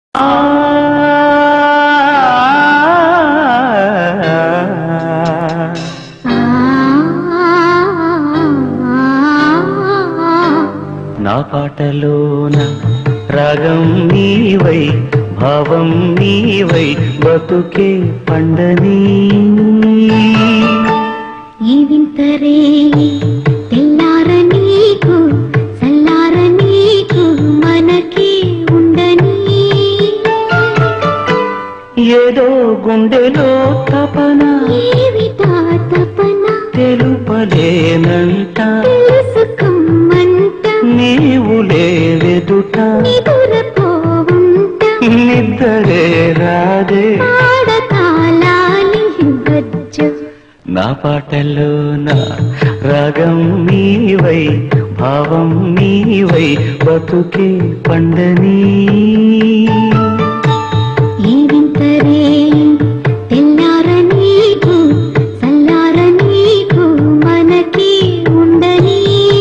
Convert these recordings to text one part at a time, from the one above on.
నా పాటలోన రాగం నీవై భావం నీవై బతుకే పండని ఈ వింతరే తెల్లార నీకు సల్లార నీకు మనకి ఉండని ఏదో గుండెలో తపన ఏవిటా తపన తెలుపలేనంట తెలుసుకోమంట నీవు లేవెదుట నిదురపోవుంట నిద్రే రాదే ఆడతాళాలి గజ్జ నా పాటలోన రాగం నీవై భావం నీవై బతుకే పండని ఈ వింతరే తెల్లార నీకు సల్లార నీకు మనకి ఉండని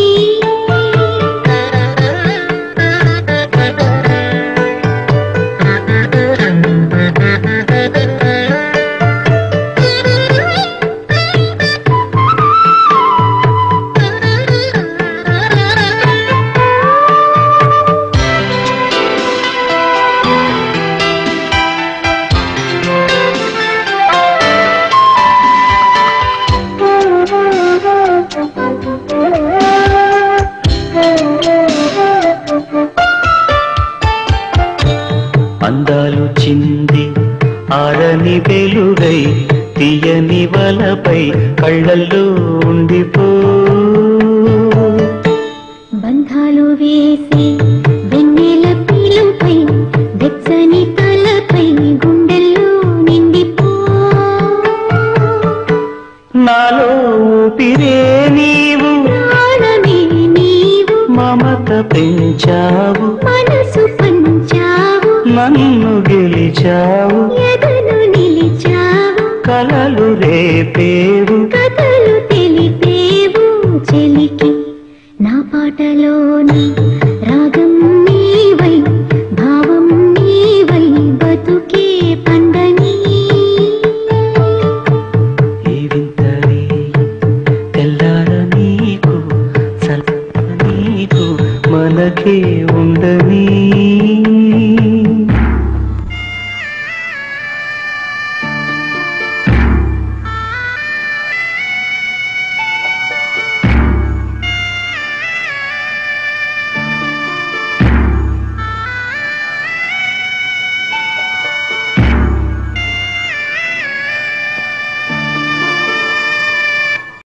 అందాలు చింది ఆరని వెలుగై తీయని వలపై కళ్ళల్లో ఉండిపో బంధాలు వేసి వెన్నెల పిలుపై వెచ్చని తలపై గుండెల్లో నిండిపో నాలో ఊపిరే నీవు ప్రాణమే నీవు మమత పెంచావు మనసు పంచావు నన్ను గెలిచావు ఎదను నిలిచావు కలలు రేపేవు